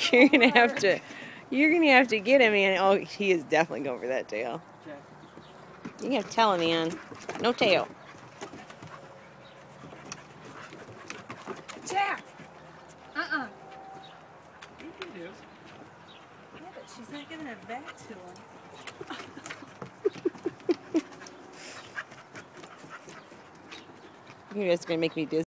You're gonna have to. You're gonna have to get him, man. Oh, he is definitely going for that tail. You have to tell him, man. No tail. Jack! I think it is. Yeah, but she's not giving it back to him. You're just gonna make me dizzy.